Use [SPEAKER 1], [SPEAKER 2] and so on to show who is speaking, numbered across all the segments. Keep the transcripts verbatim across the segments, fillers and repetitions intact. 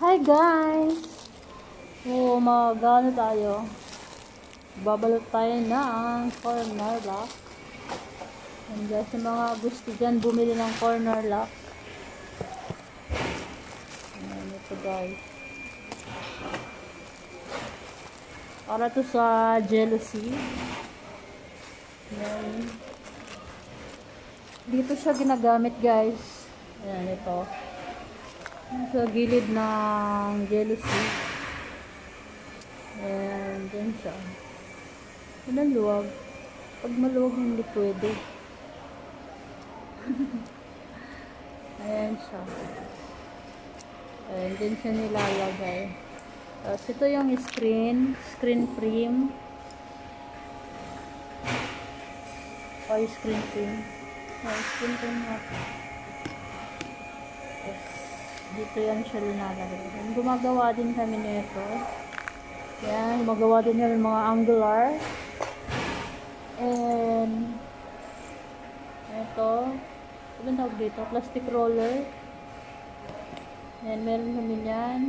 [SPEAKER 1] Hi guys! So, mag-ano tayo? Babalot tayo ng corner lock. And guys, yung mga gusto dyan bumili ng corner lock. Ayan, ito guys. Para to sa jalousie. Ayan. Dito siya ginagamit guys. Ayan, ito. Sa gilid ng jalousie. And dyan siya. Yan ang luwag. Pag maluwag hindi pwede. Ayan siya. Ayan, dyan siya nilalagay. Tapos ito yung screen. Screen frame. O, screen frame. O, screen frame natin. Dito yan siya linalagay. Gumagawa din kami nito. Yan, gumagawa din yan mga angular. And ito, ano tawag dito? Plastic roller. Yan, meron kami yan.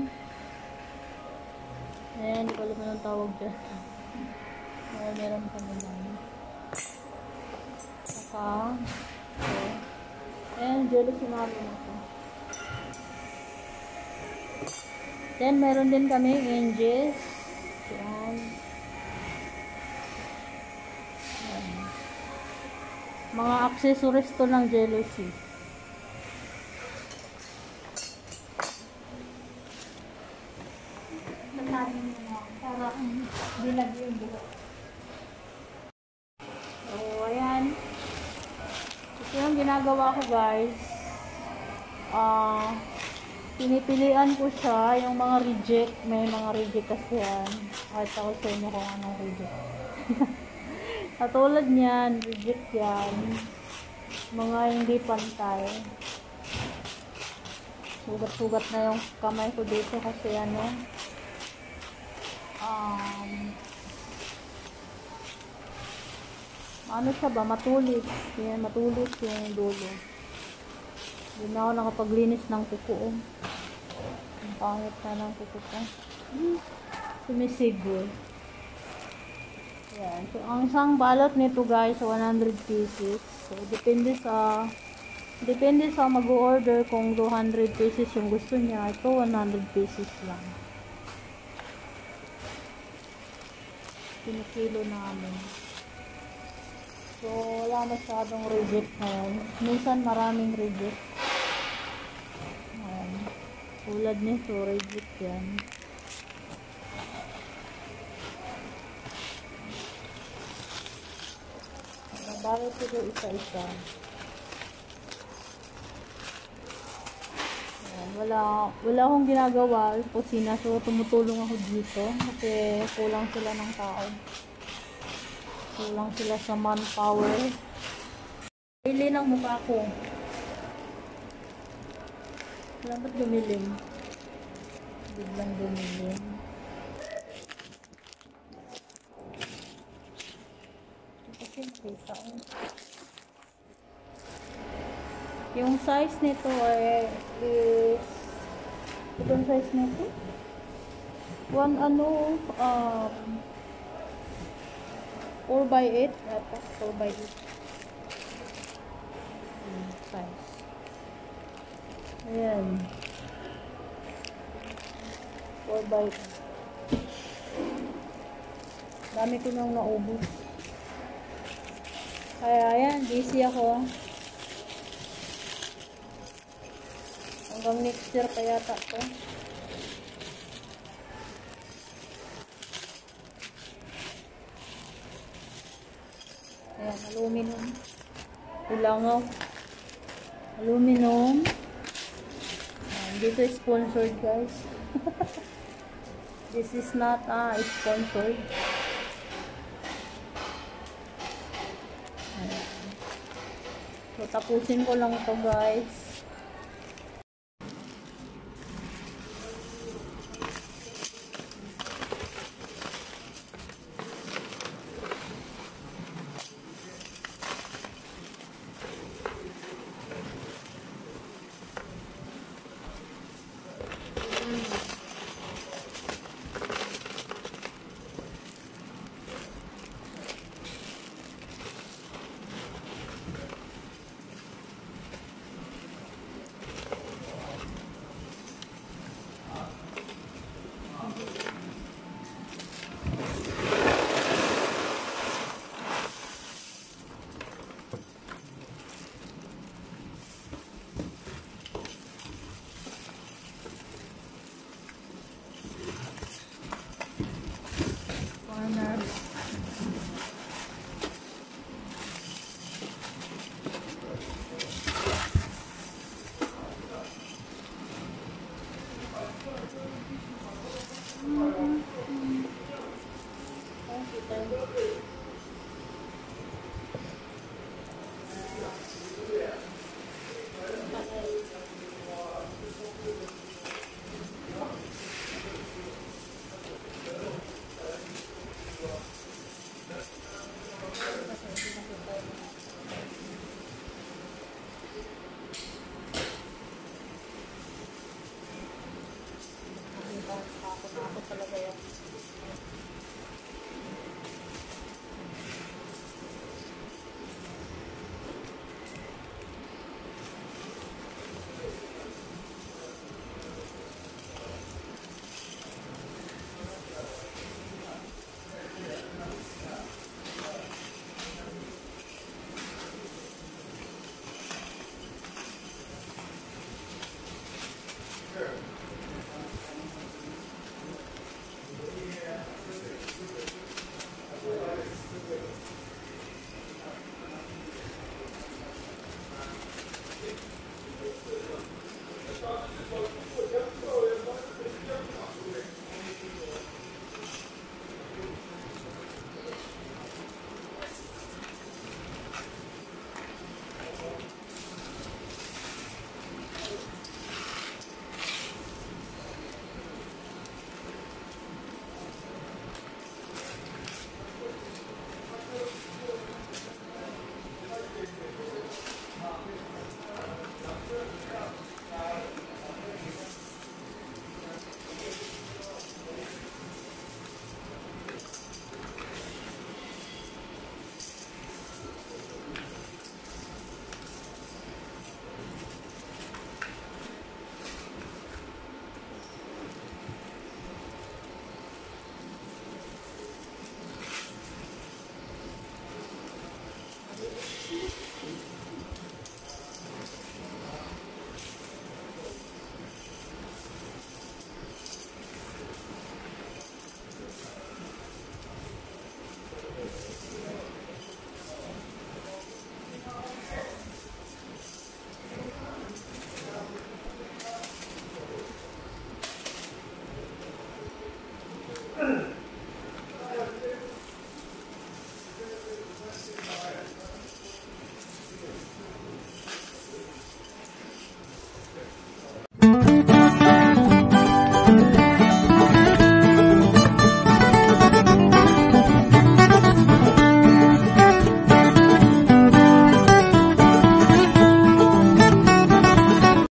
[SPEAKER 1] Yan, hindi ko alam anong tawag dyan. Yan, meron kami yan. Saka, okay. And jalousie namin ito. Then, meron din kami hinges. Yan. Yan. Mga accessories to ng jalousie. Para bilag yung buhok. So, ayan. Ito yung ginagawa ko guys. Ah... Uh, pinipilian ko siya, yung mga reject, may mga reject kasi yan. Kahit ako sa inyo kung anong reject. Katulad niyan, reject yan. Mga hindi pantay. Sugat-sugat na yung kamay ko dito kasi ano, um, ano siya ba, matulis. Yan, matulis yung dulo. Hindi na ako nakapaglinis ng kuko. Ang pangit na ng kuko ko. Sumisigo. Yan. So, ang isang balot nito guys, one hundred pieces. So, depende sa depende sa mag-order kung two hundred pieces yung gusto niya. Ito, one hundred pieces lang. Pinikilo namin. So, wala masyadong reject ngayon. Minsan maraming reject. Tulad nito, reject yan. Nabalot ito isa-isa. Wala, wala akong ginagawa sa kusina, so tumutulong ako dito kasi kulang sila ng tao. Kulang sila sa manpower. Pili ng mukha ko. Wala ba't gumilim? Biglang gumilim. Kasi nakita ko. Yung size nito ay is itong size nito? One ano, um, four by eight. Dapat four by eight. Hmm, size. Ayan. four by eight. Dami ko nang naubos. Kaya ayan, busy ako. Hanggang next year pa yata ko. Ayan, aluminum. Ulangaw. Aluminum. Dito is sponsored guys. This is not ah uh, sponsored. So tapusin ko lang ito guys.